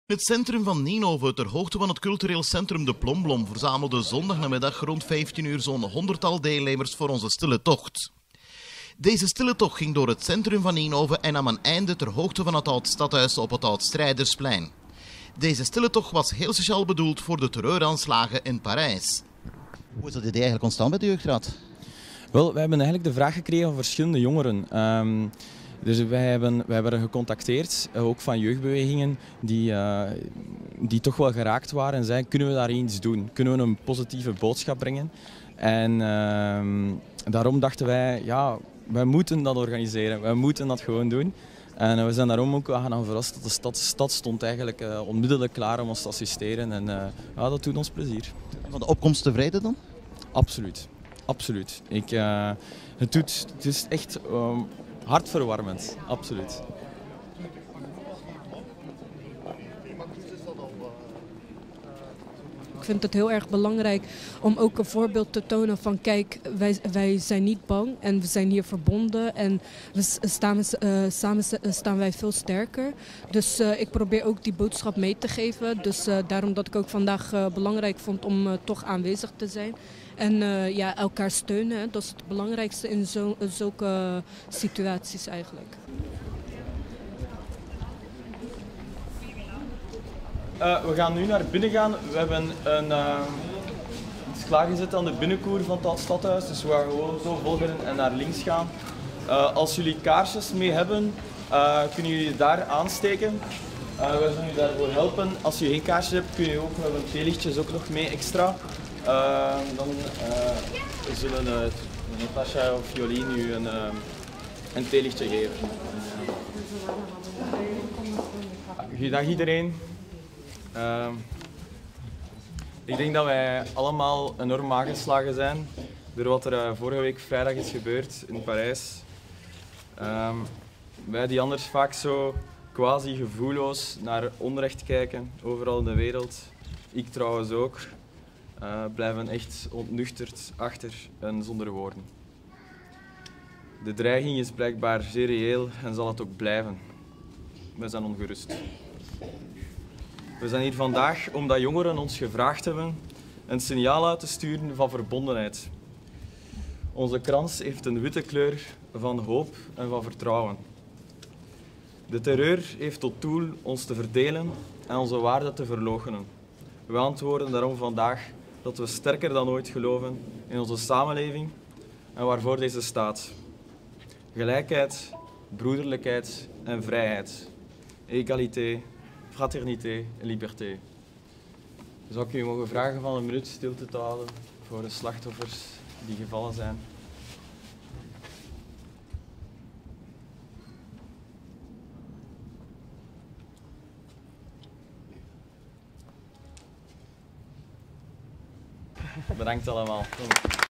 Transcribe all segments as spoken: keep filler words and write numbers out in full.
Het centrum van Ninove, ter hoogte van het cultureel centrum De Plomblom, verzamelde zondagnamiddag rond vijftien uur zo'n honderdtal deelnemers voor onze stille tocht. Deze stille tocht ging door het centrum van Ninove en nam een einde ter hoogte van het oud-stadhuis op het oud-Strijdersplein. Deze stille tocht was heel speciaal bedoeld voor de terreuraanslagen in Parijs. Hoe is dat idee eigenlijk ontstaan bij de jeugdraad? Wel, wij hebben eigenlijk de vraag gekregen van verschillende jongeren. Um, dus wij hebben, wij werden gecontacteerd, ook van jeugdbewegingen, die, uh, die toch wel geraakt waren en zeiden, kunnen we daar iets doen? Kunnen we een positieve boodschap brengen? En uh, daarom dachten wij, ja, wij moeten dat organiseren, wij moeten dat gewoon doen. En we zijn daarom ook aan verrast dat de stad, stad stond eigenlijk uh, onmiddellijk klaar om ons te assisteren. En uh, ja, dat doet ons plezier. Van de opkomst tevreden dan? Absoluut. Absoluut. Ik, uh, het, doet, het is echt um, hartverwarmend. Absoluut. Ik vind het heel erg belangrijk om ook een voorbeeld te tonen van kijk, wij, wij zijn niet bang en we zijn hier verbonden en we staan, uh, samen staan wij veel sterker. Dus uh, ik probeer ook die boodschap mee te geven. Dus uh, daarom dat ik ook vandaag uh, belangrijk vond om uh, toch aanwezig te zijn. En uh, ja, elkaar steunen, hè. Dat is het belangrijkste in zo, uh, zulke situaties eigenlijk. Uh, we gaan nu naar binnen gaan. We hebben een, uh, iets klaargezet aan de binnenkoer van het stadhuis. Dus we gaan gewoon zo volgen en naar links gaan. Uh, als jullie kaarsjes mee hebben, uh, kunnen jullie daar aansteken. Uh, we zullen je daarvoor helpen. Als je geen kaarsjes hebt, kun je ook, we hebben theelichtjes ook nog mee extra. Uh, dan uh, zullen uh, Natasha of Jolien u een, uh, een theelichtje geven. Goedendag iedereen. Uh, ik denk dat wij allemaal enorm aangeslagen zijn door wat er uh, vorige week vrijdag is gebeurd in Parijs. Uh, wij die anders vaak zo quasi gevoelloos naar onrecht kijken, overal in de wereld, ik trouwens ook, uh, blijven echt ontnuchterd achter en zonder woorden. De dreiging is blijkbaar zeer reëel en zal het ook blijven. We zijn ongerust. We zijn hier vandaag omdat jongeren ons gevraagd hebben een signaal uit te sturen van verbondenheid. Onze krans heeft een witte kleur van hoop en van vertrouwen. De terreur heeft tot doel ons te verdelen en onze waarden te verloochenen. We antwoorden daarom vandaag dat we sterker dan ooit geloven in onze samenleving en waarvoor deze staat. Gelijkheid, broederlijkheid en vrijheid. Egalité, fraternité en liberté. Zou ik u mogen vragen van een minuut stilte te houden voor de slachtoffers die gevallen zijn? Bedankt allemaal. Kom.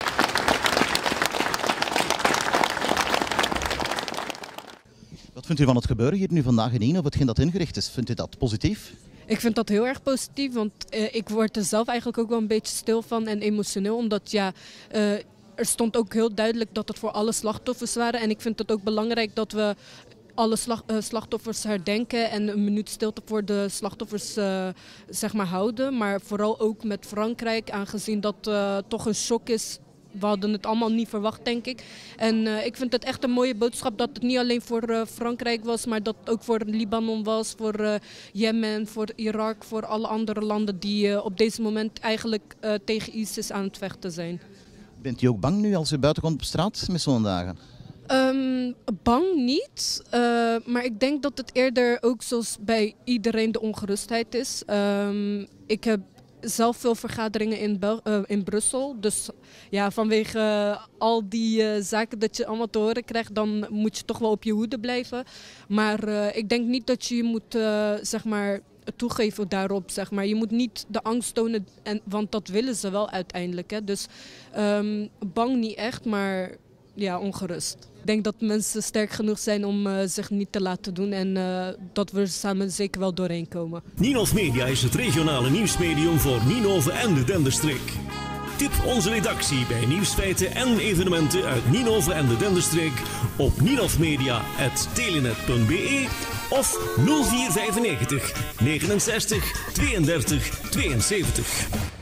Wat vindt u van het gebeuren hier nu vandaag in Ninove, hetgeen dat ingericht is? Vindt u dat positief? Ik vind dat heel erg positief, want uh, ik word er zelf eigenlijk ook wel een beetje stil van en emotioneel. Omdat ja, uh, er stond ook heel duidelijk dat het voor alle slachtoffers waren. En ik vind het ook belangrijk dat we alle slag, uh, slachtoffers herdenken en een minuut stilte voor de slachtoffers uh, zeg maar houden. Maar vooral ook met Frankrijk, aangezien dat uh, toch een shock is. We hadden het allemaal niet verwacht, denk ik. En uh, ik vind het echt een mooie boodschap dat het niet alleen voor uh, Frankrijk was, maar dat het ook voor Libanon was, voor uh, Jemen, voor Irak, voor alle andere landen die uh, op deze moment eigenlijk uh, tegen ISIS aan het vechten zijn. Bent u ook bang nu als u buiten komt op straat met zo'n dagen? Um, bang niet, uh, maar ik denk dat het eerder ook zoals bij iedereen de ongerustheid is. Um, ik heb zelf veel vergaderingen in, Bel- uh, in Brussel. Dus ja, vanwege uh, al die uh, zaken dat je allemaal te horen krijgt, dan moet je toch wel op je hoede blijven. Maar uh, ik denk niet dat je je moet uh, zeg maar, toegeven daarop. Zeg maar. Je moet niet de angst tonen, en, want dat willen ze wel uiteindelijk. Hè. Dus um, bang niet echt, maar ja, ongerust. Ik denk dat mensen sterk genoeg zijn om uh, zich niet te laten doen en uh, dat we er samen zeker wel doorheen komen. Ninove Media is het regionale nieuwsmedium voor Ninove en de Denderstreek. Tip onze redactie bij nieuwsfeiten en evenementen uit Ninove en de Denderstreek op ninovmedia apenstaartje telenet punt be of nul vier vijfennegentig negenenzestig tweeëndertig tweeënzeventig.